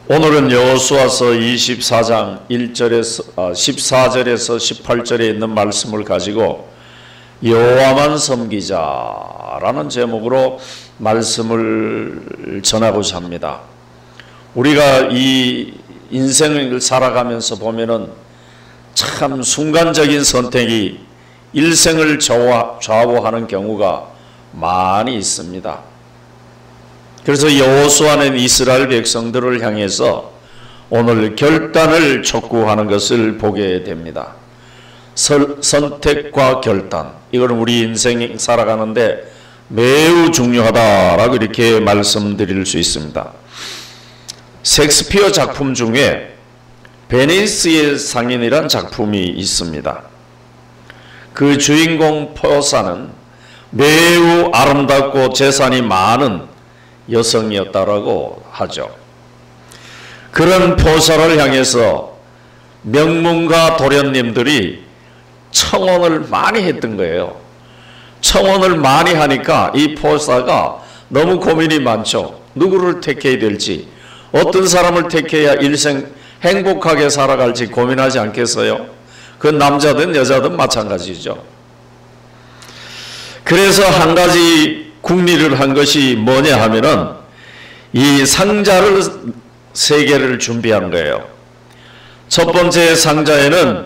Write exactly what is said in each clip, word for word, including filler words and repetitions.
오늘은 여호수아서 이십사 장 일 절에서 아, 십사 절에서 십팔 절에 있는 말씀을 가지고 여호와만 섬기자라는 제목으로 말씀을 전하고자 합니다. 우리가 이 인생을 살아가면서 보면은 참 순간적인 선택이 일생을 좌우하는 경우가 많이 있습니다. 그래서 여호수아는 이스라엘 백성들을 향해서 오늘 결단을 촉구하는 것을 보게 됩니다. 설, 선택과 결단, 이거는 우리 인생 살아가는데 매우 중요하다라고 이렇게 말씀드릴 수 있습니다. 셰익스피어 작품 중에 베니스의 상인이란 작품이 있습니다. 그 주인공 포사는 매우 아름답고 재산이 많은 여성이었다라고 하죠. 그런 포사를 향해서 명문가 도련님들이 청혼을 많이 했던 거예요. 청혼을 많이 하니까 이 포사가 너무 고민이 많죠. 누구를 택해야 될지, 어떤 사람을 택해야 일생 행복하게 살아갈지 고민하지 않겠어요? 그 남자든 여자든 마찬가지죠. 그래서 한 가지 궁리를 한 것이 뭐냐 하면은 이 상자를 세 개를 준비한 거예요. 첫 번째 상자에는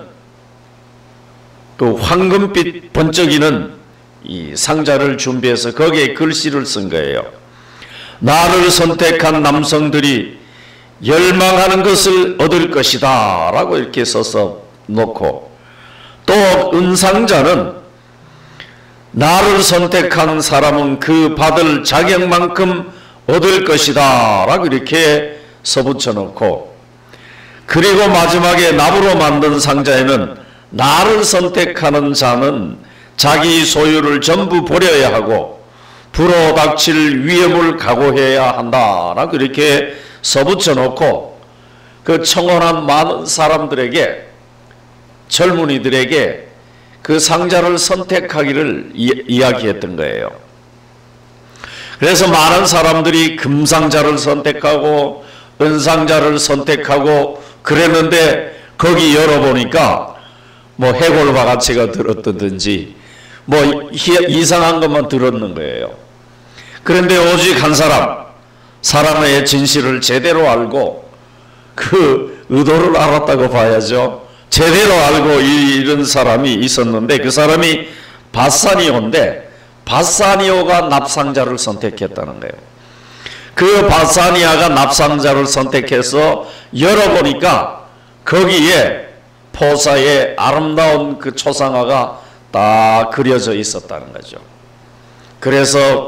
그 황금빛 번쩍이는 이 상자를 준비해서 거기에 글씨를 쓴 거예요. 나를 선택한 남성들이 열망하는 것을 얻을 것이다 라고 이렇게 써서 놓고, 또 은상자는 나를 선택한 사람은 그 받을 자격만큼 얻을 것이다 라고 이렇게 써붙여 놓고, 그리고 마지막에 나무로 만든 상자에는 나를 선택하는 자는 자기 소유를 전부 버려야 하고 불어 닥칠 위험을 각오해야 한다 라고 이렇게 써붙여 놓고, 그 청혼한 많은 사람들에게, 젊은이들에게 그 상자를 선택하기를 이, 이야기했던 거예요. 그래서 많은 사람들이 금상자를 선택하고 은상자를 선택하고 그랬는데, 거기 열어보니까 뭐 해골바가지가 들었든지 뭐 이상한 것만 들었는 거예요. 그런데 오직 한 사람, 사람의 진실을 제대로 알고 그 의도를 알았다고 봐야죠. 제대로 알고 이런 사람이 있었는데, 그 사람이 바사니오인데, 바사니오가 납상자를 선택했다는 거예요. 그 바사니아가 납상자를 선택해서 열어보니까 거기에 포사의 아름다운 그 초상화가 딱 그려져 있었다는 거죠. 그래서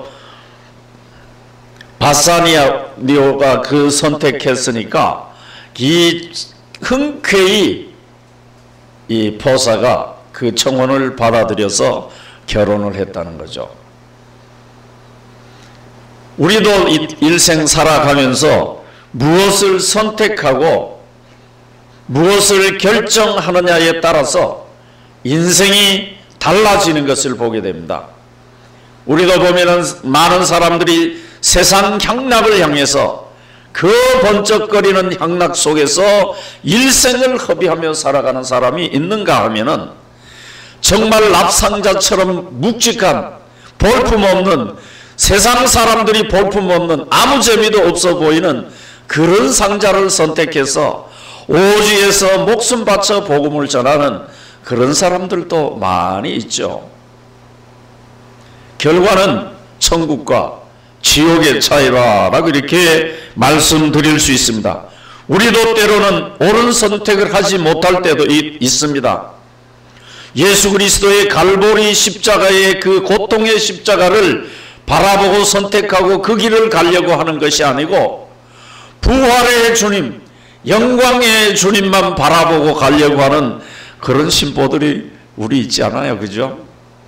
바사니아가 그 선택했으니까 이 흔쾌히 이 포사가 그 청혼을 받아들여서 결혼을 했다는 거죠. 우리도 일생 살아가면서 무엇을 선택하고 무엇을 결정하느냐에 따라서 인생이 달라지는 것을 보게 됩니다. 우리도 보면은 많은 사람들이 세상 향락을 향해서 그 번쩍거리는 향락 속에서 일생을 허비하며 살아가는 사람이 있는가 하면은 정말 납상자처럼 묵직한 볼품없는, 세상 사람들이 볼품없는, 아무 재미도 없어 보이는 그런 상자를 선택해서 오지에서 목숨 바쳐 복음을 전하는 그런 사람들도 많이 있죠. 결과는 천국과 지옥의 차이라고 이렇게 말씀드릴 수 있습니다. 우리도 때로는 옳은 선택을 하지 못할 때도 있습니다. 예수 그리스도의 갈보리 십자가의 그 고통의 십자가를 바라보고 선택하고 그 길을 가려고 하는 것이 아니고, 부활의 주님, 영광의 주님만 바라보고 가려고 하는 그런 신보들이 우리 있지 않아요? 그죠?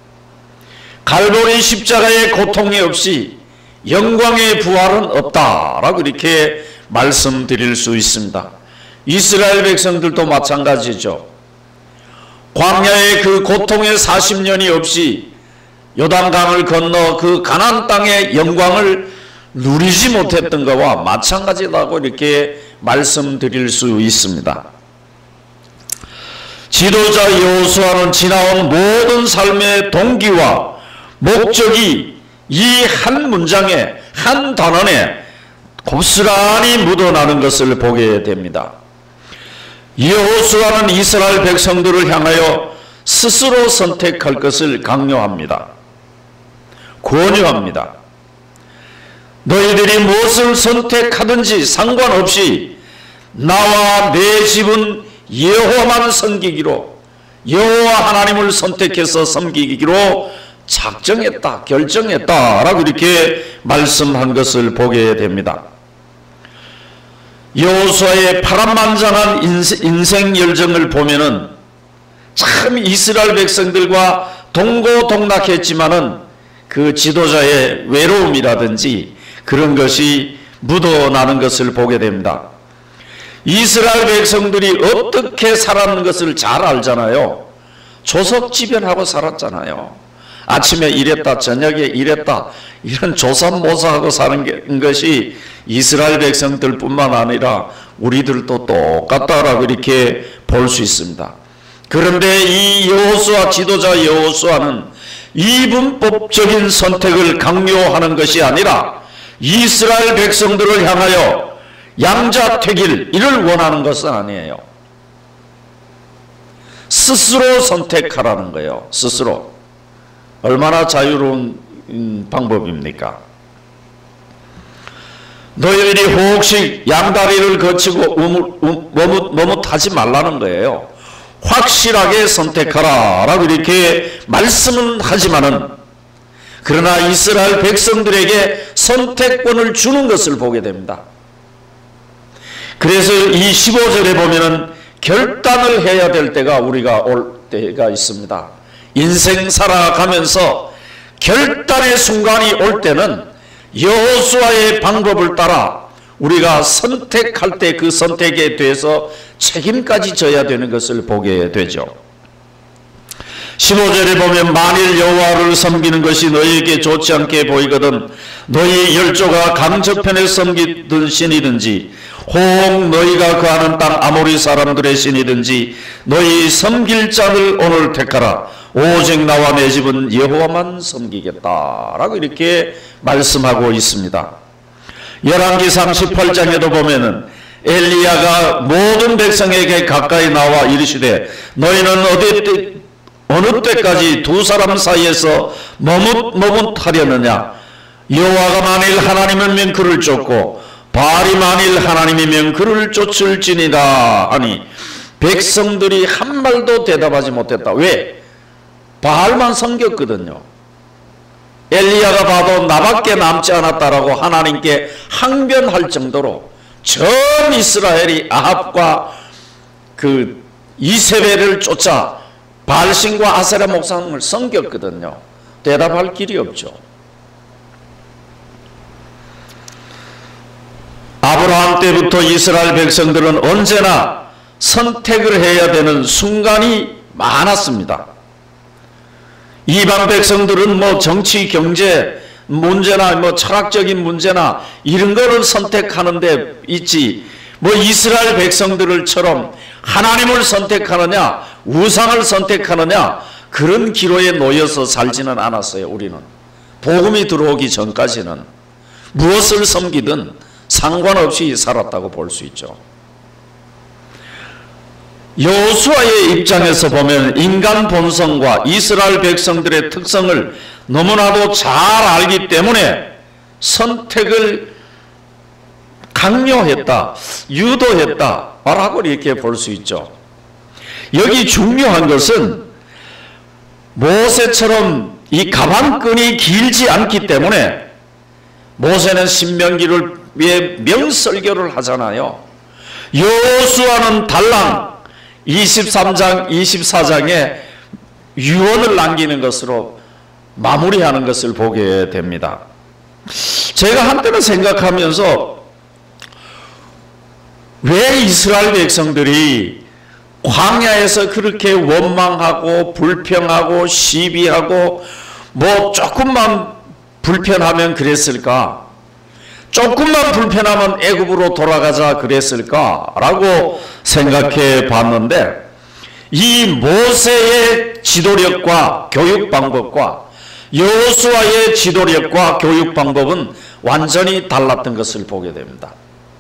갈보리 십자가의 고통이 없이 영광의 부활은 없다라고 이렇게 말씀드릴 수 있습니다. 이스라엘 백성들도 마찬가지죠. 광야의 그 고통의 사십 년이 없이 요단강을 건너 그 가나안 땅의 영광을 누리지 못했던 것과 마찬가지라고 이렇게 말씀드릴 수 있습니다. 지도자 여호수아는 지나온 모든 삶의 동기와 목적이 이 한 문장에, 한 단원에 고스란히 묻어나는 것을 보게 됩니다. 여호수아는 이스라엘 백성들을 향하여 스스로 선택할 것을 강요합니다. 권유합니다. 너희들이 무엇을 선택하든지 상관없이 나와 내 집은 여호와만 섬기기로, 여호와 하나님을 선택해서 섬기기로 작정했다, 결정했다라고 이렇게 말씀한 것을 보게 됩니다. 여호수아의 파란만장한 인생 열정을 보면은 참 이스라엘 백성들과 동고동락했지만은 그 지도자의 외로움이라든지 그런 것이 묻어나는 것을 보게 됩니다. 이스라엘 백성들이 어떻게 살았는 것을 잘 알잖아요. 조석지변하고 살았잖아요. 아침에 이랬다, 저녁에 이랬다, 이런 조삼모사하고 사는 것이 이스라엘 백성들뿐만 아니라 우리들도 똑같다라고 이렇게 볼 수 있습니다. 그런데 이 여호수아, 지도자 여호수아는 이분법적인 선택을 강요하는 것이 아니라 이스라엘 백성들을 향하여 양자택일, 이를 원하는 것은 아니에요. 스스로 선택하라는 거예요. 스스로. 얼마나 자유로운 방법입니까? 너희들이 혹시 양다리를 거치고 머뭇머뭇하지 말라는 거예요. 확실하게 선택하라 라고 이렇게 말씀은 하지만은, 그러나 이스라엘 백성들에게 선택권을 주는 것을 보게 됩니다. 그래서 이 십오 절에 보면은 결단을 해야 될 때가 우리가 올 때가 있습니다. 인생 살아가면서 결단의 순간이 올 때는 여호수아의 방법을 따라 우리가 선택할 때 그 선택에 대해서 책임까지 져야 되는 것을 보게 되죠. 십오 절에 보면 만일 여호와를 섬기는 것이 너희에게 좋지 않게 보이거든 너희 열조가 강저편에 섬기던 신이든지 혹 너희가 거하는 땅 아모리 사람들의 신이든지 너희 섬길 자를 오늘 택하라. 오직 나와 내 집은 여호와만 섬기겠다 라고 이렇게 말씀하고 있습니다. 열왕기상 십팔 장에도 보면은 엘리야가 모든 백성에게 가까이 나와 이르시되 너희는 어디 때, 어느 때까지 두 사람 사이에서 머뭇머뭇하려느냐. 여호와가 만일 하나님이면 그를 쫓고 바알이 만일 하나님이면 그를 쫓을지니라 하니 백성들이 한 말도 대답하지 못했다. 왜? 바알만 섬겼거든요. 엘리야가 봐도 나밖에 남지 않았다라고 하나님께 항변할 정도로 전 이스라엘이 아합과 그 이세벨을 쫓아 바알신과 아세라 목상을 섬겼거든요. 대답할 길이 없죠. 아브라함 때부터 이스라엘 백성들은 언제나 선택을 해야 되는 순간이 많았습니다. 이방 백성들은 뭐 정치, 경제 문제나 뭐 철학적인 문제나 이런 거를 선택하는 데 있지, 뭐 이스라엘 백성들처럼 하나님을 선택하느냐 우상을 선택하느냐 그런 기로에 놓여서 살지는 않았어요. 우리는 복음이 들어오기 전까지는 무엇을 섬기든 상관없이 살았다고 볼 수 있죠. 여호수아의 입장에서 보면 인간 본성과 이스라엘 백성들의 특성을 너무나도 잘 알기 때문에 선택을 강요했다, 유도했다 라고 이렇게 볼 수 있죠. 여기 중요한 것은 모세처럼 이 가방끈이 길지 않기 때문에 모세는 신명기를 위해 명설교를 하잖아요. 여호수아는 달랑 이십삼 장, 이십사 장에 유언을 남기는 것으로 마무리하는 것을 보게 됩니다. 제가 한때는 생각하면서 왜 이스라엘 백성들이 광야에서 그렇게 원망하고 불평하고 시비하고 뭐 조금만 불편하면 그랬을까? 조금만 불편하면 애굽으로 돌아가자 그랬을까라고 생각해 봤는데, 이 모세의 지도력과 교육 방법과 여호수아의 지도력과 교육 방법은 완전히 달랐던 것을 보게 됩니다.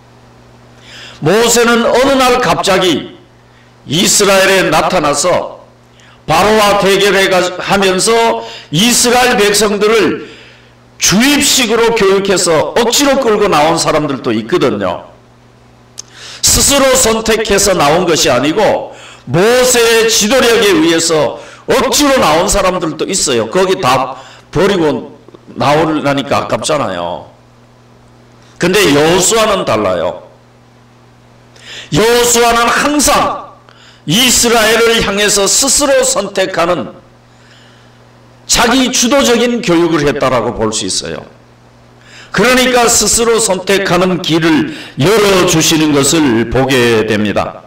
모세는 어느 날 갑자기 이스라엘에 나타나서 바로와 대결하면서 이스라엘 백성들을 주입식으로 교육해서 억지로 끌고 나온 사람들도 있거든요. 스스로 선택해서 나온 것이 아니고 모세의 지도력에 의해서 억지로 나온 사람들도 있어요. 거기 다 버리고 나오려니까 아깝잖아요. 근데 여호수아는 달라요. 여호수아는 항상 이스라엘을 향해서 스스로 선택하는 자기 주도적인 교육을 했다라고 볼 수 있어요. 그러니까 스스로 선택하는 길을 열어주시는 것을 보게 됩니다.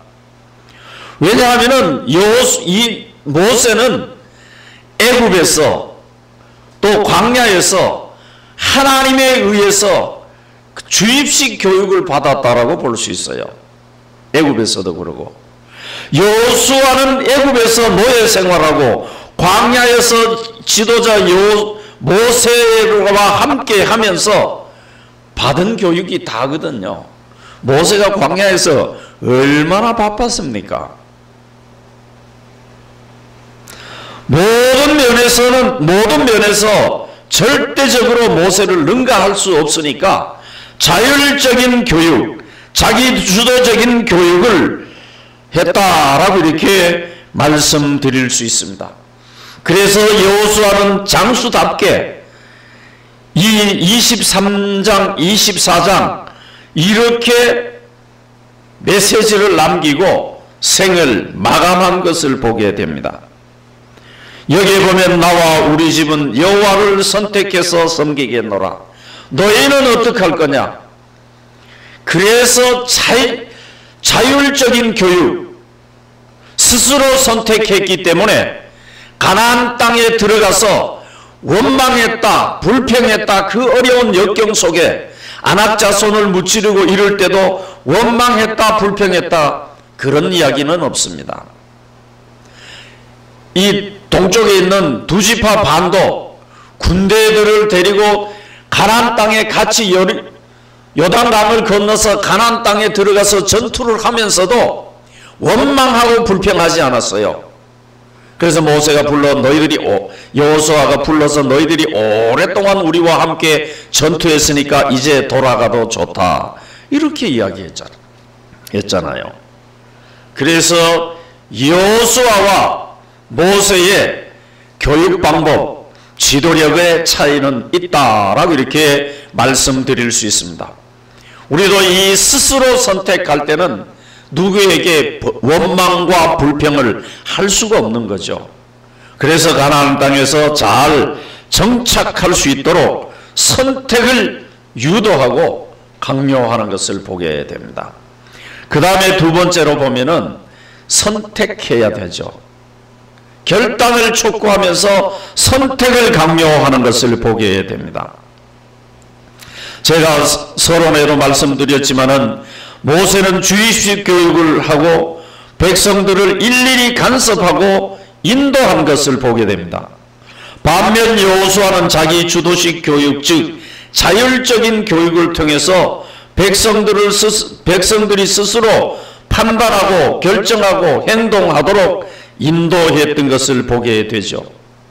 왜냐하면 여호수, 이 모세는 애굽에서 또 광야에서 하나님에 의해서 주입식 교육을 받았다라고 볼 수 있어요. 애굽에서도 그러고, 여호수아는 애굽에서 노예 생활하고 광야에서 지도자 요 모세와 함께 하면서 받은 교육이 다거든요. 모세가 광야에서 얼마나 바빴습니까? 모든 면에서는 모든 면에서 절대적으로 모세를 능가할 수 없으니까 자율적인 교육, 자기 주도적인 교육을 했다라고 이렇게 말씀드릴 수 있습니다. 그래서 여호수아는 장수답게 이 이십삼 장, 이십사 장 이렇게 메시지를 남기고 생을 마감한 것을 보게 됩니다. 여기에 보면 나와 우리 집은 여호와를 선택해서 섬기겠노라. 너희는 어떻게 할 거냐? 그래서 자유, 자율적인 교육, 스스로 선택했기 때문에 가나안 땅에 들어가서 원망했다, 불평했다, 그 어려운 역경 속에 안악자손을 무찌르고 이럴 때도 원망했다, 불평했다, 그런 이야기는 없습니다. 이 동쪽에 있는 두 지파 반도 군대들을 데리고 가나안 땅에 같이 요단강을 건너서 가나안 땅에 들어가서 전투를 하면서도 원망하고 불평하지 않았어요. 그래서 모세가 불러 너희들이 여호수아가 불러서 너희들이 오랫동안 우리와 함께 전투했으니까 이제 돌아가도 좋다, 이렇게 이야기했잖아요. 그래서 여호수아와 모세의 교육 방법, 지도력의 차이는 있다라고 이렇게 말씀드릴 수 있습니다. 우리도 이 스스로 선택할 때는 누구에게 원망과 불평을 할 수가 없는 거죠. 그래서 가나안 땅에서 잘 정착할 수 있도록 선택을 유도하고 강요하는 것을 보게 됩니다. 그 다음에 두 번째로 보면은 선택해야 되죠. 결단을 촉구하면서 선택을 강요하는 것을 보게 됩니다. 제가 서론에도 말씀드렸지만은 모세는 주입식 교육을 하고 백성들을 일일이 간섭하고 인도한 것을 보게 됩니다. 반면 여호수아는 자기 주도식 교육, 즉 자율적인 교육을 통해서 백성들을 스스, 백성들이 스스로 판단하고 결정하고 행동하도록 인도했던 것을 보게 되죠.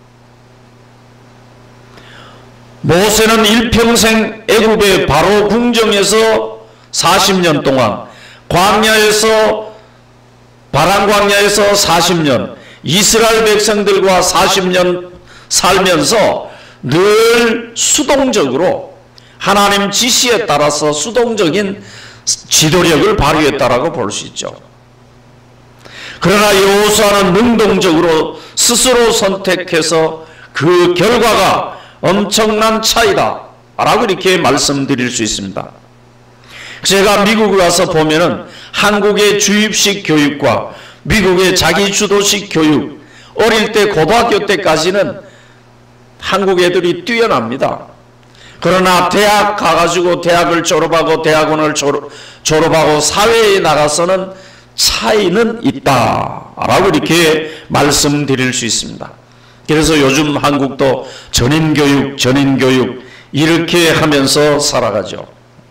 모세는 일평생 애굽의 바로 궁정에서 사십 년 동안, 광야에서 바란 광야에서 사십 년, 이스라엘 백성들과 사십 년 살면서 늘 수동적으로 하나님 지시에 따라서 수동적인 지도력을 발휘했다라고 볼 수 있죠. 그러나 여호수아는 능동적으로 스스로 선택해서 그 결과가 엄청난 차이다 라고 이렇게 말씀드릴 수 있습니다. 제가 미국에 와서 보면은 한국의 주입식 교육과 미국의 자기주도식 교육, 어릴 때 고등학교 때까지는 한국 애들이 뛰어납니다. 그러나 대학 가가지고 대학을 졸업하고 대학원을 졸업, 졸업하고 사회에 나가서는 차이는 있다라고 이렇게 말씀드릴 수 있습니다. 그래서 요즘 한국도 전인교육, 전인교육 이렇게 하면서 살아가죠.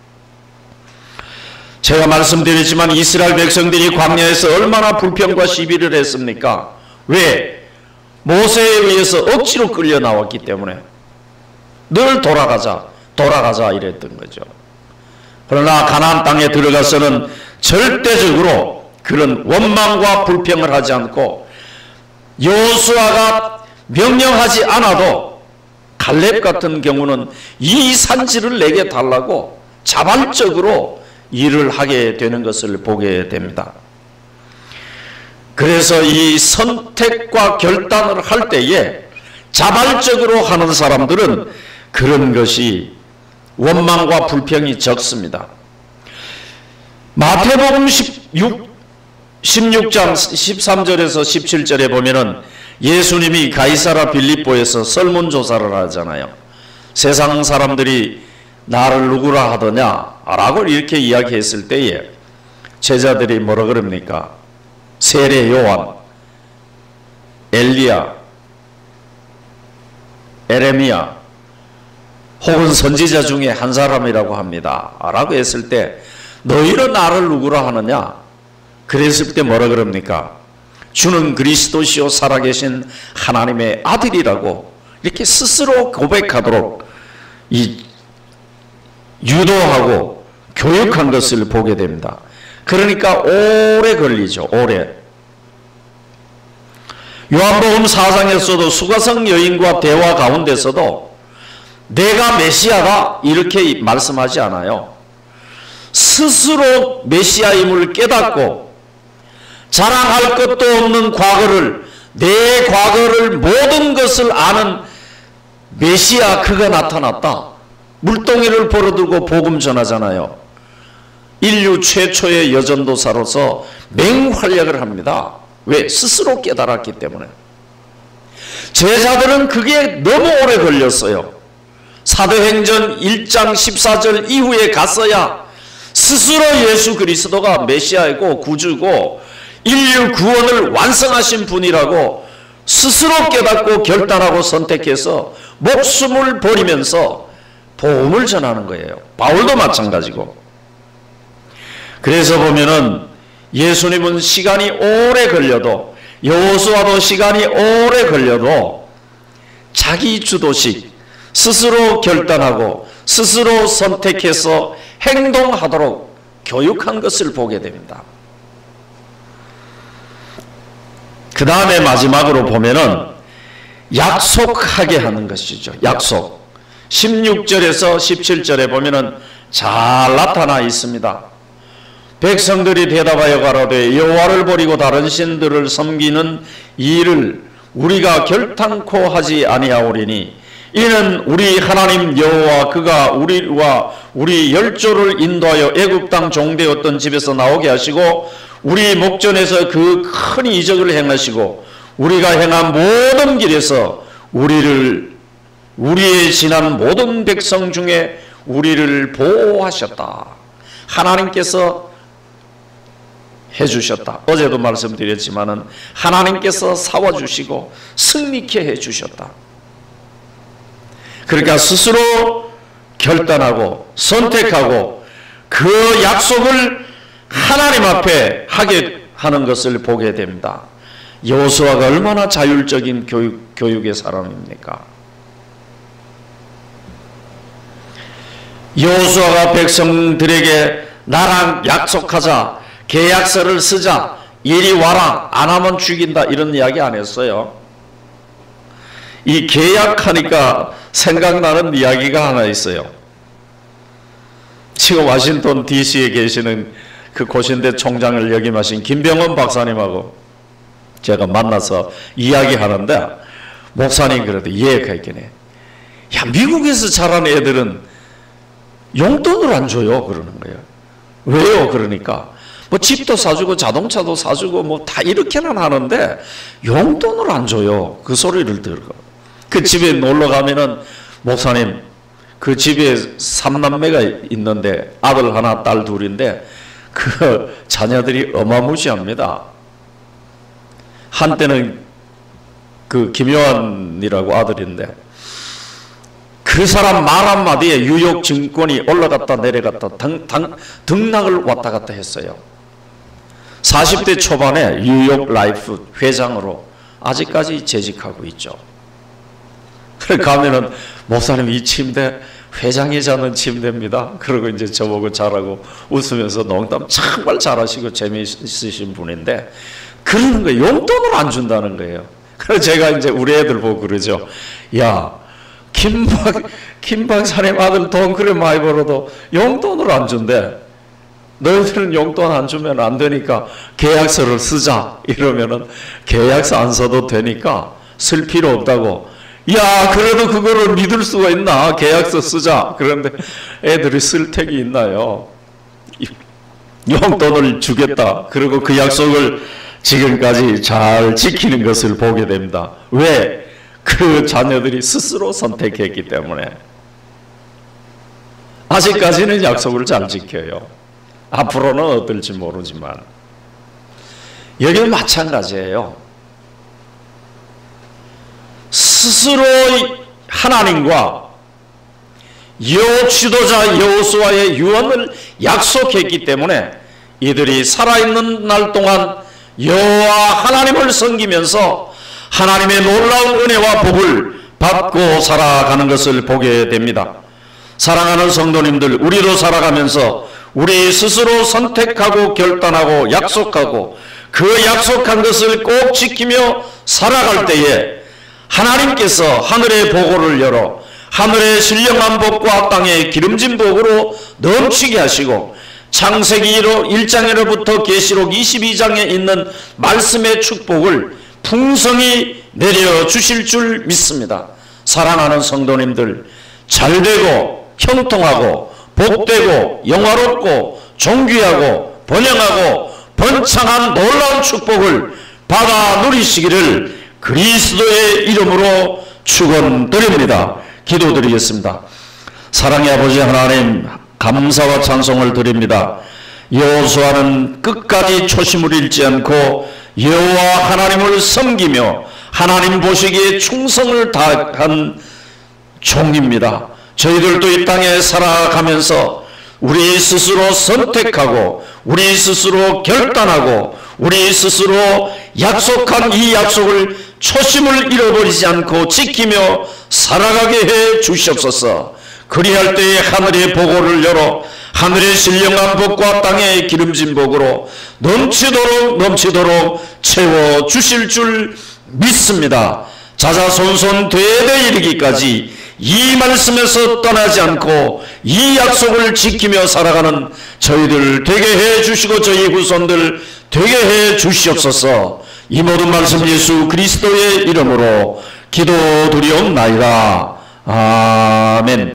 제가 말씀드렸지만 이스라엘 백성들이 광야에서 얼마나 불평과 시비를 했습니까? 왜? 모세에 의해서 억지로 끌려 나왔기 때문에 늘 돌아가자 돌아가자 이랬던 거죠. 그러나 가나안 땅에 들어가서는 절대적으로 그런 원망과 불평을 하지 않고 여호수아가 명령하지 않아도 갈렙 같은 경우는 이 산지를 내게 달라고 자발적으로 일을 하게 되는 것을 보게 됩니다. 그래서 이 선택과 결단을 할 때에 자발적으로 하는 사람들은 그런 것이 원망과 불평이 적습니다. 마태복음 십육, 십육 장 십삼 절에서 십칠 절에 보면은 예수님이 가이사라 빌립보에서 설문조사를 하잖아요. 세상 사람들이 나를 누구라 하더냐 라고 이렇게 이야기했을 때에 제자들이 뭐라 그럽니까? 세례 요한, 엘리야, 에레미야 혹은 선지자 중에 한 사람이라고 합니다 라고 했을 때 너희는 나를 누구라 하느냐? 그랬을 때 뭐라 그럽니까? 주는 그리스도시요 살아계신 하나님의 아들이라고 이렇게 스스로 고백하도록 이 유도하고 교육한 것을 보게 됩니다. 그러니까 오래 걸리죠. 오래. 요한복음 사 장에서도 수가성 여인과 대화 가운데서도 내가 메시아다 이렇게 말씀하지 않아요. 스스로 메시아임을 깨닫고 자랑할 것도 없는 과거를, 내 과거를 모든 것을 아는 메시아 그가 나타났다. 물동이를 벌어들고 복음 전하잖아요. 인류 최초의 여전도사로서 맹활약을 합니다. 왜? 스스로 깨달았기 때문에. 제자들은 그게 너무 오래 걸렸어요. 사도행전 일 장 십사 절 이후에 갔어야 스스로 예수 그리스도가 메시아이고 구주고 인류 구원을 완성하신 분이라고 스스로 깨닫고 결단하고 선택해서 목숨을 버리면서 복음을 전하는 거예요. 바울도 마찬가지고. 그래서 보면은 예수님은 시간이 오래 걸려도 여호수아도 시간이 오래 걸려도 자기 주도식 스스로 결단하고 스스로 선택해서 행동하도록 교육한 것을 보게 됩니다. 그 다음에 마지막으로 보면은 약속하게 하는 것이죠. 약속. 십육 절에서 십칠 절에 보면은 잘 나타나 있습니다. 백성들이 대답하여 가로되 여호와를 버리고 다른 신들을 섬기는 일을 우리가 결탄코 하지 아니하오리니 이는 우리 하나님 여호와 그가 우리와 우리 열조를 인도하여 애굽 땅 종되었던 집에서 나오게 하시고 우리 목전에서 그 큰 이적을 행하시고 우리가 행한 모든 길에서 우리를 우리의 지난 모든 백성 중에 우리를 보호하셨다. 하나님께서 해주셨다. 어제도 말씀드렸지만은 하나님께서 사와주시고 승리케 해주셨다. 그러니까 스스로 결단하고 선택하고 그 약속을 하나님 앞에 하게 하는 것을 보게 됩니다. 여호수아가 얼마나 자율적인 교육, 교육의 사람입니까? 여호수아가 백성들에게 나랑 약속하자, 계약서를 쓰자, 이리 와라, 안 하면 죽인다 이런 이야기 안 했어요. 이 계약하니까 생각나는 이야기가 하나 있어요. 지금 워싱턴 디씨에 계시는 그 고신대 총장을 역임하신 김병원 박사님하고 제가 만나서 이야기하는데 목사님 그래도 이해가 있겠네. 야, 미국에서 자란 애들은 용돈을 안 줘요 그러는 거예요. 왜요? 그러니까 뭐 집도 사주고 자동차도 사주고 뭐 다 이렇게는 하는데 용돈을 안 줘요. 그 소리를 들고 그 집에 놀러 가면은 목사님 그 집에 삼남매가 있는데 아들 하나 딸 둘인데 그 자녀들이 어마무시합니다. 한때는 그 김요한이라고 아들인데 그 사람 말 한마디에 뉴욕 증권이 올라갔다 내려갔다 등, 등, 등락을 왔다 갔다 했어요. 사십 대 초반에 뉴욕 라이프 회장으로 아직까지 재직하고 있죠. 그래 가면은 목사님 이 침대 회장이 자는 침대입니다. 그러고 이제 저보고 잘하고 웃으면서 농담 정말 잘하시고 재미있으신 분인데 그러는 거예요. 용돈을 안 준다는 거예요. 그래서 제가 이제 우리 애들 보고 그러죠. 야, 김박, 김박사님 아들 돈 그래 많이 벌어도 용돈을 안 준대. 너희들은 용돈 안 주면 안 되니까 계약서를 쓰자. 이러면은 계약서 안 써도 되니까 쓸 필요 없다고. 야, 그래도 그거를 믿을 수가 있나? 계약서 쓰자. 그런데 애들이 쓸 택이 있나요? 용돈을 주겠다. 그리고 그 약속을 지금까지 잘 지키는 것을 보게 됩니다. 왜? 그 자녀들이 스스로 선택했기 때문에. 아직까지는 약속을 잘 지켜요. 앞으로는 어떨지 모르지만. 여기는 마찬가지예요. 스스로 하나님과 여호 지도자 여호수아의 유언을 약속했기 때문에 이들이 살아있는 날 동안 여호와 하나님을 섬기면서 하나님의 놀라운 은혜와 복을 받고 살아가는 것을 보게 됩니다. 사랑하는 성도님들, 우리도 살아가면서 우리 스스로 선택하고 결단하고 약속하고 그 약속한 것을 꼭 지키며 살아갈 때에 하나님께서 하늘의 보고를 열어 하늘의 신령한 복과 땅의 기름진 복으로 넘치게 하시고 창세기 일 장에로부터 계시록 이십이 장에 있는 말씀의 축복을 풍성히 내려주실 줄 믿습니다. 사랑하는 성도님들, 잘되고 형통하고 복되고 영화롭고 존귀하고 번영하고 번창한 놀라운 축복을 받아 누리시기를 그리스도의 이름으로 축원드립니다. 기도드리겠습니다. 사랑의 아버지 하나님, 감사와 찬송을 드립니다. 여호수아는 끝까지 초심을 잃지 않고 여호와 하나님을 섬기며 하나님 보시기에 충성을 다한 종입니다. 저희들도 이 땅에 살아가면서 우리 스스로 선택하고 우리 스스로 결단하고 우리 스스로 약속한 이 약속을 초심을 잃어버리지 않고 지키며 살아가게 해 주시옵소서. 그리할 때에 하늘의 보고를 열어 하늘의 신령한 복과 땅의 기름진 복으로 넘치도록 넘치도록 채워 주실 줄 믿습니다. 자자손손 대대 이르기까지 이 말씀에서 떠나지 않고 이 약속을 지키며 살아가는 저희들 되게 해 주시고 저희 후손들 되게 해 주시옵소서. 이 모든 말씀 예수 그리스도의 이름으로 기도드리옵나이다. 아멘.